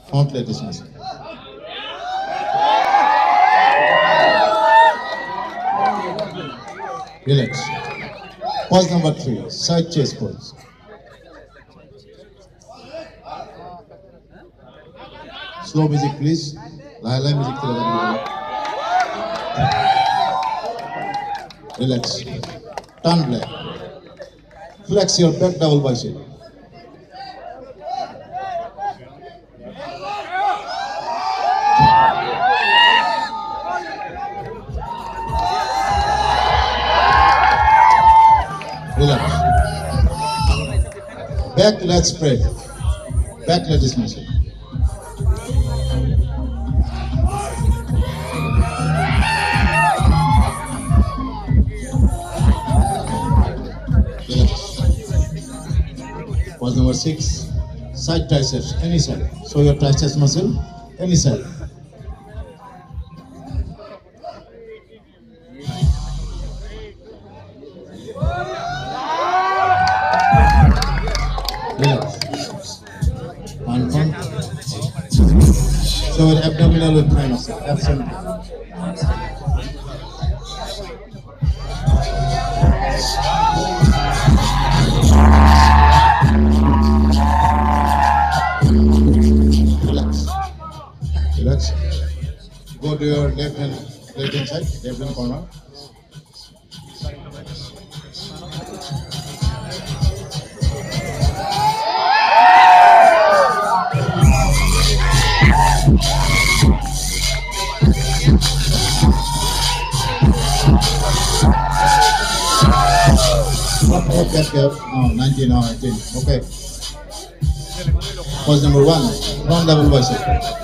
Front leg dismissal. Relax. Pose number 3, side chest pose. Slow music, please. Laila music. Relax. Turn black. Flex your back double bicep. Relax. Back leg spread. Back leg dismissal. Pose number 6, side triceps, any side. Show your triceps muscle, any side. Relax. Hand front. Show your abdominal with thigh muscle, absent. Relax. Go to your left hand side, left hand corner. Okay, no, 19, no, 19. Okay. Pose number 1, front double bicep.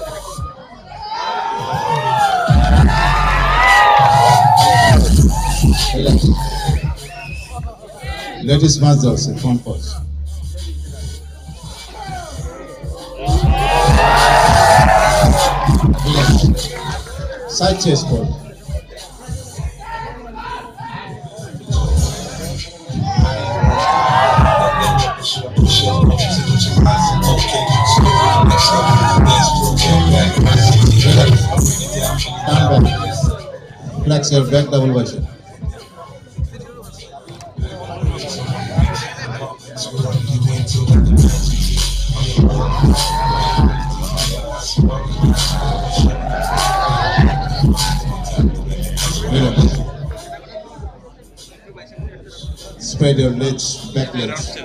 Relax. Latest muscles, front pose. Relax. Side chest pose. Turn back. Flex your back double bicep. Relax. Spread your legs, back legs.